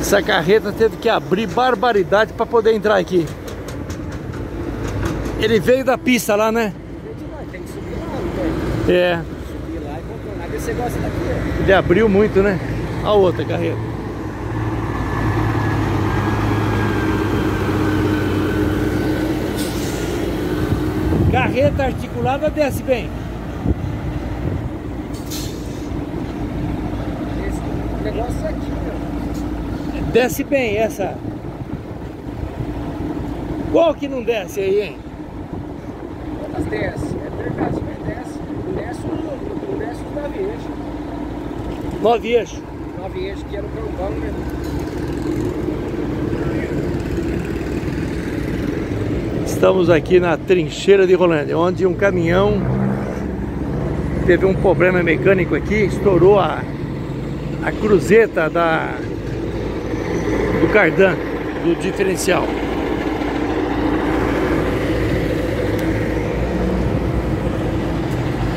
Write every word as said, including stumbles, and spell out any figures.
Essa carreta teve que abrir barbaridade para poder entrar aqui. Ele veio da pista lá, né? Tem que subir lá, não tem? É. Subir lá e contornar. Vê se você gosta daqui, ó. Ele abriu muito, né? A outra carreta. Carreta articulada desce bem. Esse negócio aqui, ó. Desce bem essa. Qual que não desce aí, hein? Quantas desce? É percado, mas desce. Desce o não desce os nove eixos. Nove eixos. Nove eixos que era o campão mesmo. Estamos aqui na trincheira de Rolândia, onde um caminhão teve um problema mecânico aqui, estourou a, a cruzeta da, do cardan, do diferencial.